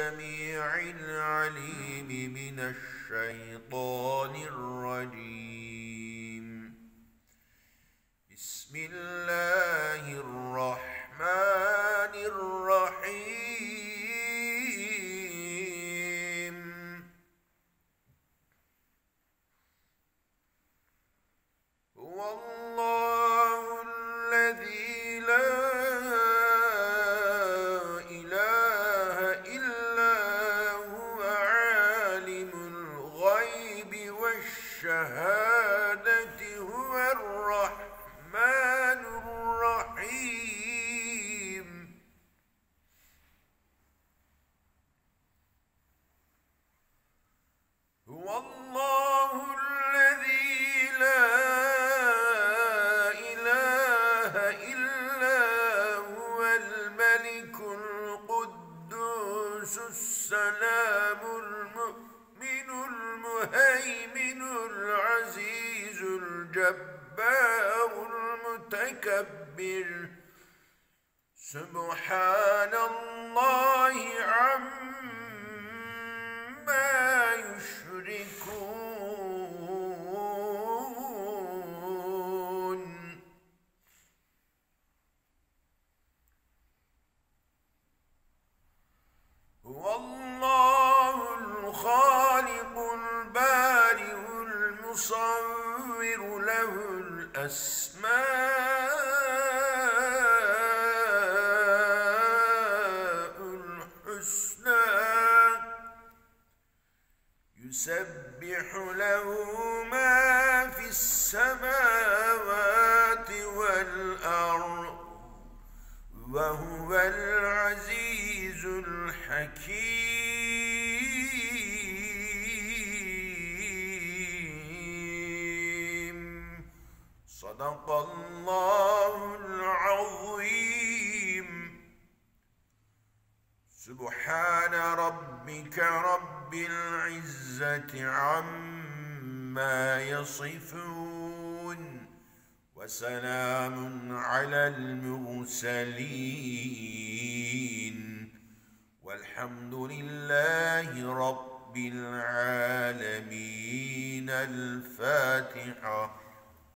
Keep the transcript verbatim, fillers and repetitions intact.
السميع العليم من الشيطان الرجيم. بسم الله الرحمن الرحيم. هو الله الذي لا إله إلا هو عالم الغيب والشهادة هو الرحمن الرحيم. هو الله الذي لا إله إلا هو الملك القدوس السلام المؤمن المهيمن العزيز الجبار المتكبر. سبحان الله عما يشركون. هو الله الخالق البارئ المصور له الأسماء الحسنى يسبح له ما في السماوات والأرض وهو العزيز الحكيم. صدق الله العظيم. سبحان ربك رب العزة عما يصفون وسلام على المرسلين والحمد لله رب العالمين. الفاتحة.